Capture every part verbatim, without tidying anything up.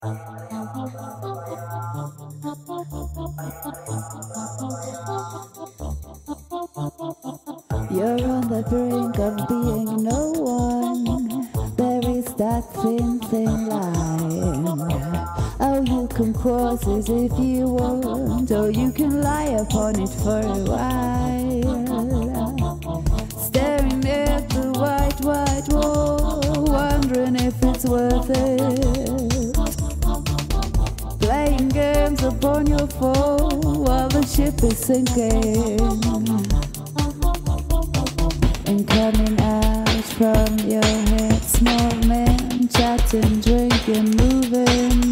You're on the brink of being no one. There is that thin, thin line. Oh, you can cross it if you want, or you can lie upon it for a while. Staring at the white, white wall, wondering if it's worth it. Playing games upon your phone while the ship is sinking. And coming out from your head, small men chatting, drinking, moving.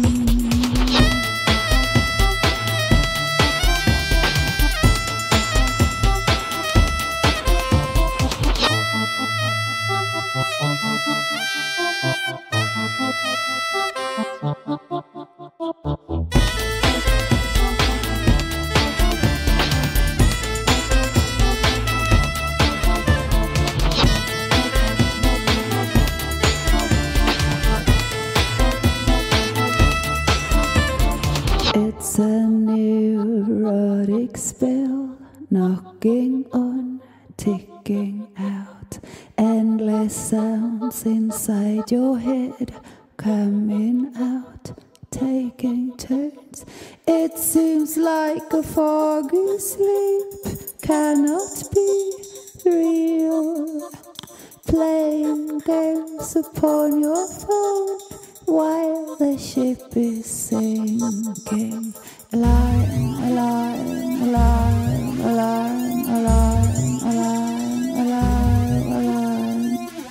It's a neurotic spell, knocking on, ticking out. Endless sounds inside your head, coming out, taking turns. It seems like a foggy sleep cannot be real. Playing games upon your phone while the ship is sinking. Alarm, alarm, alarm, alarm, alarm, alarm, alarm, alarm.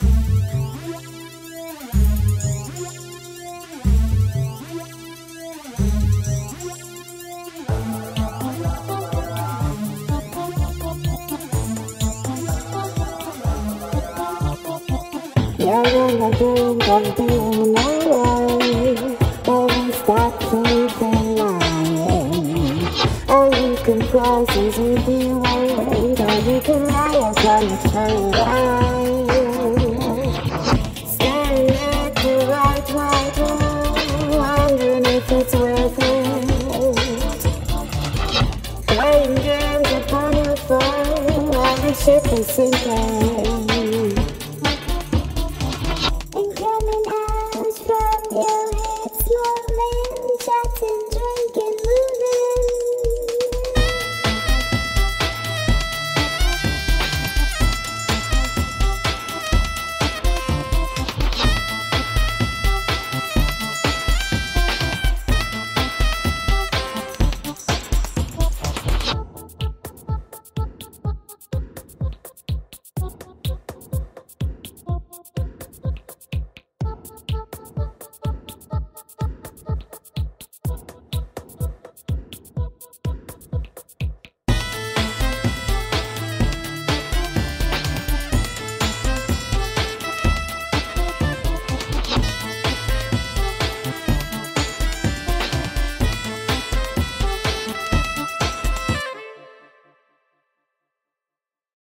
You're in the brink of being alone. There is that thin line. Oh, you can cross it if you want, or you can lie upon it for a while. Staring at the white, white wall, wondering if it's worth it. Playing games upon your phone while the ship is sinking.